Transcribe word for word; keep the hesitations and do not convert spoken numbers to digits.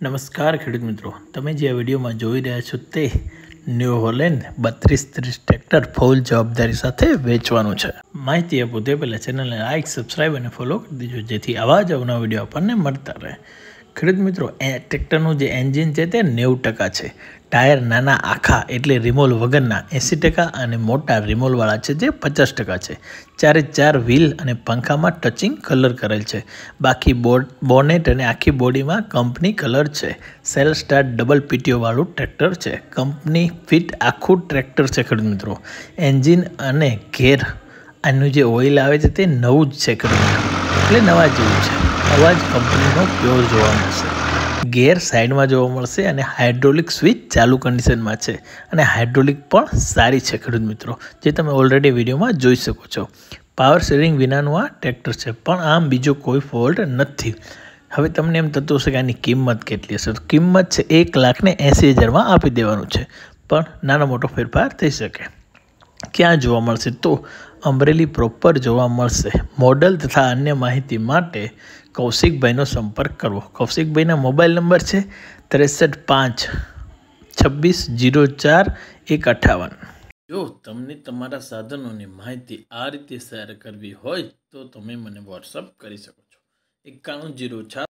નમસ્કાર ખેડૂત મિત્રો, તમે જે આ વિડીયોમાં જોઈ રહ્યા છો તે ન્યૂ હોલેન્ડ બત્રીસ ત્રીસ ટ્રેક્ટર ફૂલ જવાબદારી સાથે વેચવાનું છે। માહિતી આપો તે પહેલાં ચેનલને લાઇક, સબસ્ક્રાઈબ અને ફોલો કરી દેજો, જેથી આવા જ અવનવા વિડીયો આપણને મળતા રહે। ખેડૂત મિત્રો, એ ટ્રેક્ટરનું જે એન્જિન છે તે નેવું ટકા છે, ટાયર નાના આખા એટલે રિમોલ વગરના એંસી ટકા અને મોટા રિમોલવાળા છે જે પચાસ ટકા છે। ચારે ચાર વ્હીલ અને પંખામાં ટચિંગ કલર કરેલ છે, બાકી બોડ બોનેટ અને આખી બોડીમાં કંપની કલર છે। સેલ સ્ટાર ડબલ પીટીઓવાળું ટ્રેક્ટર છે, કંપની ફિટ આખું ટ્રેક્ટર છે। ખેડૂત મિત્રો, એન્જિન અને ગેર આનું જે ઓઇલ આવે છે તે નવું જ છે ખેડૂત મિત્રો, એટલે નવા જેવું છે। અવાજ કંપનીનો પ્યોર જોવા મળશે, ગેર સાઈડમાં જોવા મળશે અને હાઇડ્રોલિક સ્વિચ ચાલુ કન્ડિશનમાં છે અને હાઇડ્રોલિક પણ સારી છે ખેડૂત મિત્રો, જે તમે ઓલરેડી વિડીયોમાં જોઈ શકો છો। પાવર સ્ટીરિંગ વિનાનું આ ટ્રેક્ટર છે, પણ આમ બીજો કોઈ ફોલ્ટ નથી। હવે તમને એમ થતું હશે કે આની કિંમત કેટલી હશે, તો કિંમત છે એક લાખ ને એંસી હજારમાં આપી દેવાનું છે, પણ નાનો મોટો ફેરફાર થઈ શકે। ક્યાં જોવા મળશે તો અમરેલી પ્રોપર જોવા મળશે। મોડલ તથા અન્ય માહિતી માટે કૌશિકભાઈનો સંપર્ક કરવો। કૌશિકભાઈના મોબાઈલ નંબર છે ત્રેસઠ પાંચ છવ્વીસ જીરો ચાર એક અઠાવન। જો તમને તમારા સાધનોની માહિતી આ રીતે શેર કરવી હોય તો તમે મને વોટ્સઅપ કરી શકો છો, એકાણું જીરો ચાર